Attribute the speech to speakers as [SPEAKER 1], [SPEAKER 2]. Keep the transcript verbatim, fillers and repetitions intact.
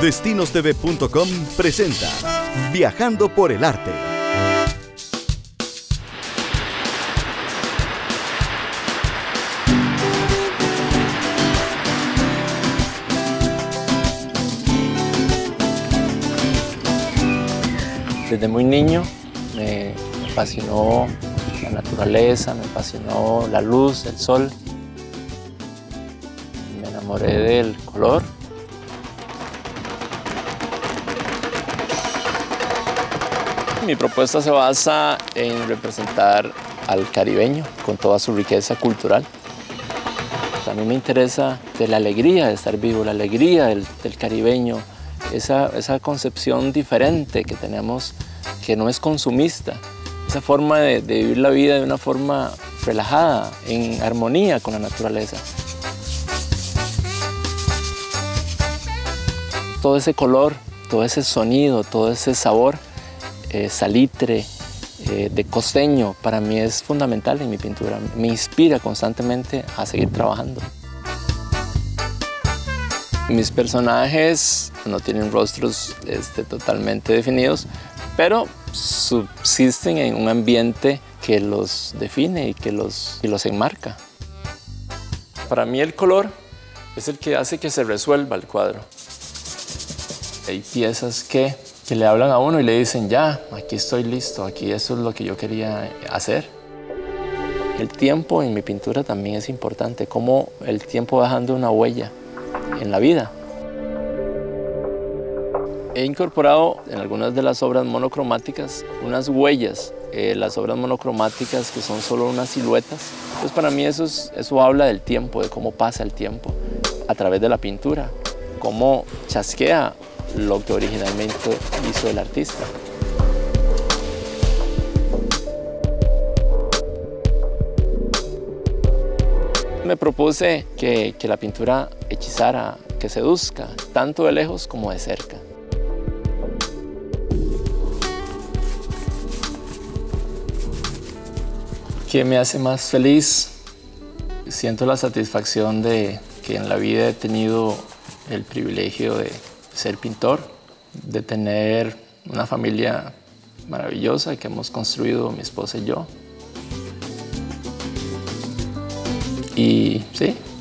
[SPEAKER 1] Destinos T V punto com presenta Viajando por el Arte.
[SPEAKER 2] Desde muy niño me apasionó la naturaleza, me apasionó la luz, el sol. Me enamoré del color. Mi propuesta se basa en representar al caribeño con toda su riqueza cultural. También me interesa de la alegría de estar vivo, la alegría del, del caribeño, esa, esa concepción diferente que tenemos, que no es consumista, esa forma de, de vivir la vida de una forma relajada, en armonía con la naturaleza. Todo ese color, todo ese sonido, todo ese sabor, eh, salitre, eh, de costeño, para mí es fundamental en mi pintura. Me inspira constantemente a seguir trabajando. Mis personajes no tienen rostros este, totalmente definidos, pero subsisten en un ambiente que los define y que los, y los enmarca. Para mí el color es el que hace que se resuelva el cuadro. Hay piezas que, que le hablan a uno y le dicen, ya, aquí estoy listo, aquí eso es lo que yo quería hacer. El tiempo en mi pintura también es importante, cómo el tiempo va dejando una huella en la vida. He incorporado en algunas de las obras monocromáticas unas huellas, eh, las obras monocromáticas que son solo unas siluetas. Entonces para mí eso, es, eso habla del tiempo, de cómo pasa el tiempo a través de la pintura, cómo chasquea lo que originalmente hizo el artista. Me propuse que, que la pintura hechizara, que seduzca, tanto de lejos como de cerca. ¿Qué me hace más feliz? Siento la satisfacción de que en la vida he tenido el privilegio de ser pintor, de tener una familia maravillosa que hemos construido mi esposa y yo. Y sí,